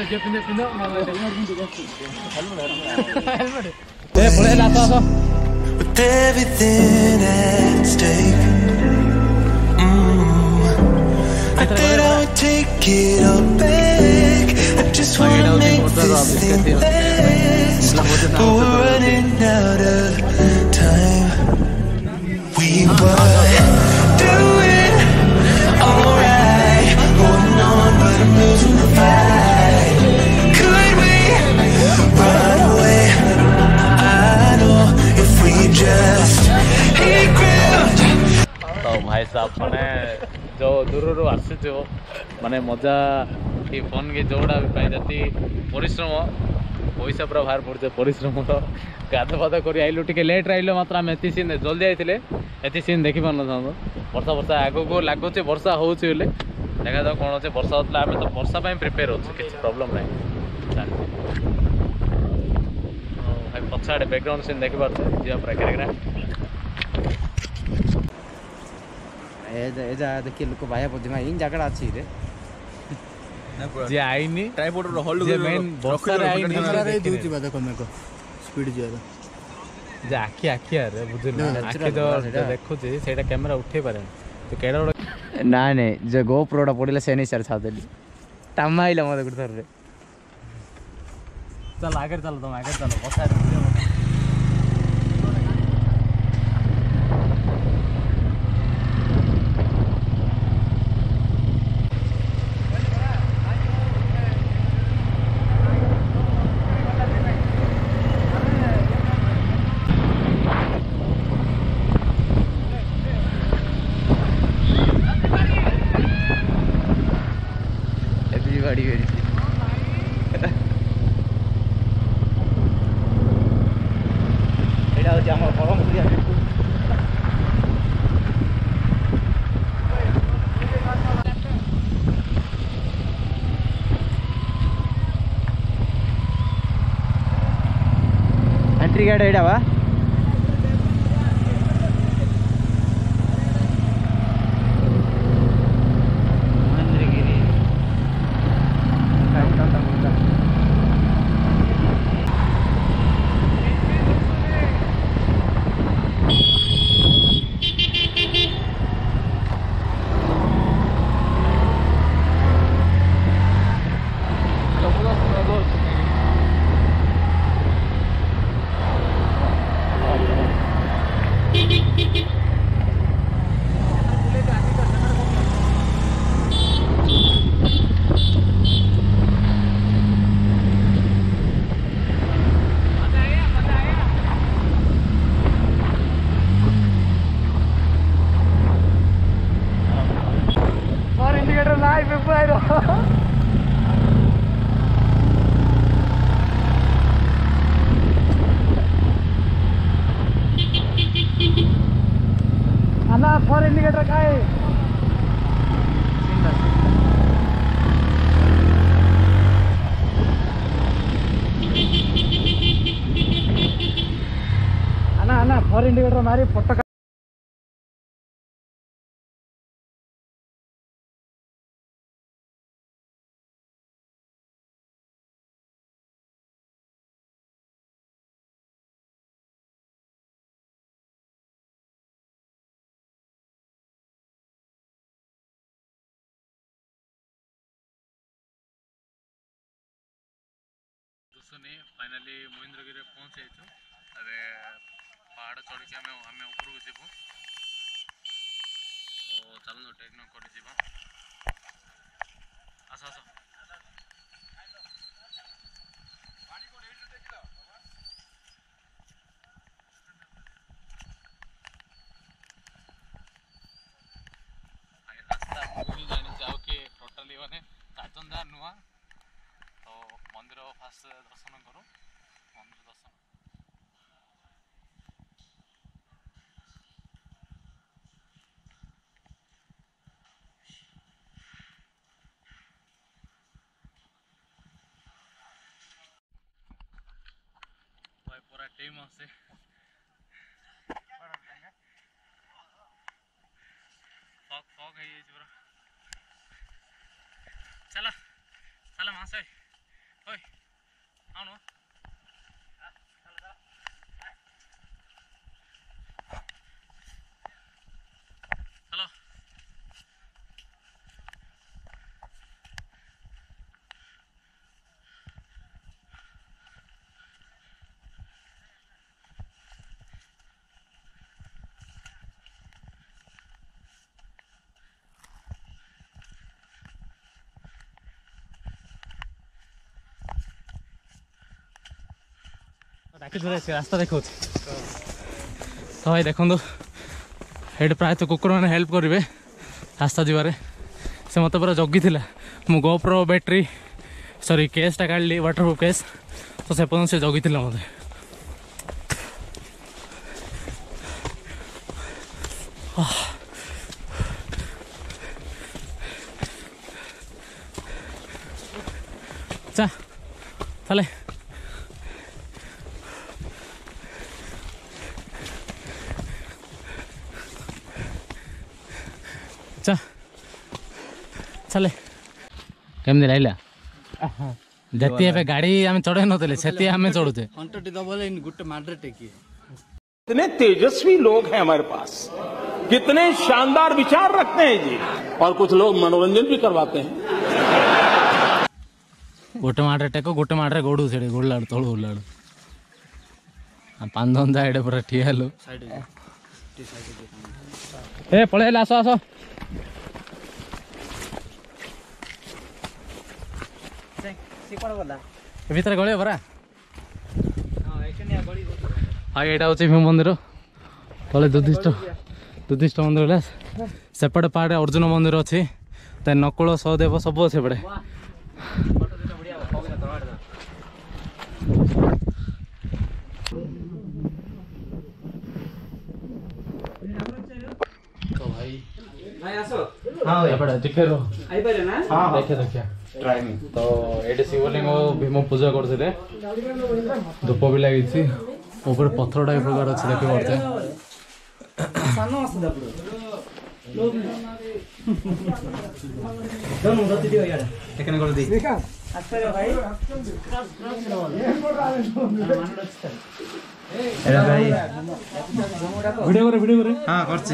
With everything at stake, I thought I would take it all back. I just wanna make this thing last, but we're running out of time. We were doing alright, holding on, but I'm losing the fight. Could we run away? I know if we just hit ground. तो भाई साहब माने जो दूर आसुचो माने मजा ये phone के जोड़ा भी पाई जाती परिश्रम पैसा पूरा बाहर पड़े परिश्रम तो गाध फाध कर आइलु टे लेट आइल मात्र आम एति सीन जल्दी आइले एति सीन देखी पार ना वर्षा वर्षा आग को लगुच वर्षा हो देखा जाओ कौन अच्छे वर्षा होता आम तो वर्षा प्रिपेयर हो किसी प्रॉब्लम ना भाई पछाड़े बैकग्राउंड सीन देखी पारे जी पूरा देखिए लोक भाया बुझे इन जगह अच्छी रे जे आईनी ट्राइपॉड रो होल्ड जे मेन वर्षा रे आईनी दूची बात देखो मेको स्पीड ज्यादा जे आखी आखी रे बुझल आखी जो देखु जे सेटा कैमरा उठे पारे तो केडा ना नहीं जो गोप्रोटा पड़िला से नहीं सर छादेली टमाइला मते गुड थर रे चल आगे चलो तुम आगे चलो बसा बड़ी बड़ी एटा होची हमर परम पुरिया एंट्री गेट एटा बा अन्ना फॉर इंडिकेटर का है अन्ना फॉर इंडिकेटर मारी फोटो फाइनाली महेंद्रगिरी पहुँच अरे पहाड़ चढ़ के आम ऊपर को जीवु तो चलो ट्रेकिंग कर आस आस रास्ता जानी जाओ कि टोटाली माने चारजन जा नुआ तो मंदिर फास्ट दर्शन करूँ मंदिर दर्शन भाई पूरा टीम आसे फॉग फॉग है ये पूरा चला चला मासे रास्ता देखा तो भाई देखो ये प्रायतः कुकुर मैंने हेल्प करेंगे रास्ता जीवारे से मत पूरा जगी थी मु गोप्रो बैटेरी सॉरी केसटा काढ़ी वाटरप्रूफ केस तो से पर्यटन से जगी मत चले चले केमती लगे जति ए गाड़ी आम चढ़े नथिले सेति आम चढ़ुचे अंटटी दबले गुटे माड्रे टेकी कितने तेजस्वी लोग हैं हमारे पास, कितने शानदार विचार रखते हैं जी, और कुछ लोग मनोरंजन भी करवाते हैं। गोटे माड्रे टेको गोटे माड्रे गोड़ू से गोड़लाड़ तोड़ गोड़लाड़ पांधंदा एडे पूरा ठिया हेलो ए पळे आसो आसो भीतर गले परा हाँ यहाँ हूँ भीम मंदिर तले दुधिष्ट मंदिर सेपटे पाटे अर्जुन मंदिर अच्छी नकुल सहदेव सब अच्छे पड़े तो ये शिवलिंग भीम पूजा करते धूप भी लगी ऊपर पत्थर टाइप प्रकार अच्छे देखिए वीडियो करे हाँ करछि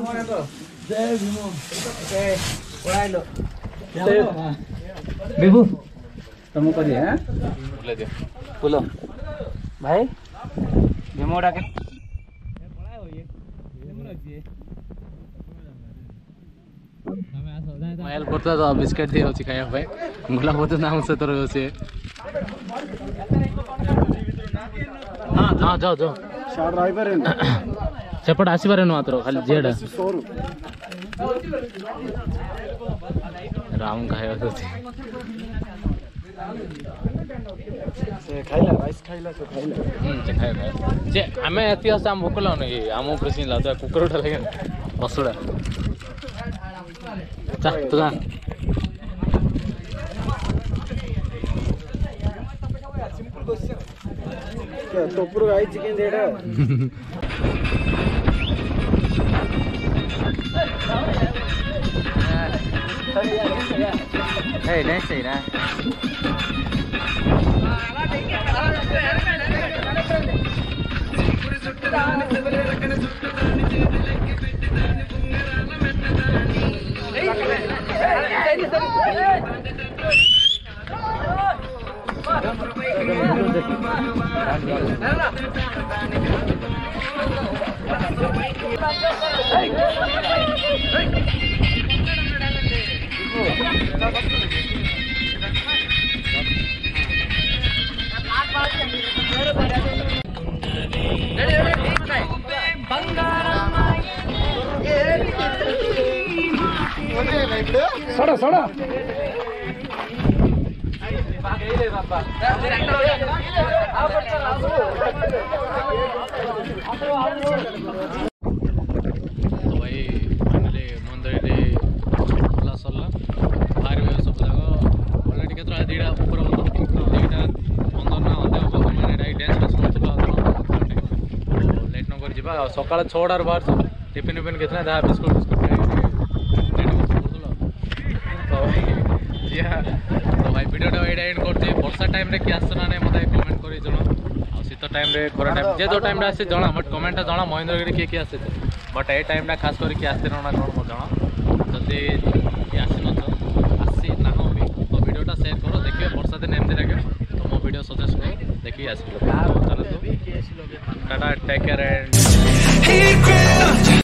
बिबू तुम करिए हैं बोलो भाई भीमोड़ा के हेल्प करता तो बिस्किट दिए अच्छी खाया गुला बहुत नाम से तो रही हाँ जाओ जाओ सेपट आसपारे मात्र खाली जेड राम खाया आम एति आम भोक लगन कि आम कृषि कुकुर लगे पशुड़ा तो जा तोपुर गाई चिकन देड़ा hey नहीं सही ना सोड़ा सोड़ा तो भाई फाइनली मंदिर खोला सरला बाहर सब जाक अलरेडी केतरा दीटा ऊपर दीटा बंधन ना अंधे मैंने डांस शुणुला लेट न कर सका 6टार बाहर टिफिन विफिन कितना था बिस्कुट बिस्कुट तो भाई वीडियोटा एटा एंड करछे वर्षा टाइम रे कि आसना नै मते कमेंट करी जणो आ शीत टाइम रे खरा टाइम जे जो टाइम रे आसे जणा बट कमेंट जणा महेंद्रगिरी के आसे बट ए टाइम रे खास करी कि आसे ना कोन म जणा जदी कि आसी न तो आसी ना हो भी तो वीडियोटा शेयर करो देखियो वर्षा दिन एमती लागे तो मो वीडियो सजेस्ट करो देखि आसी चलो तो टाटा टेक केयर एंड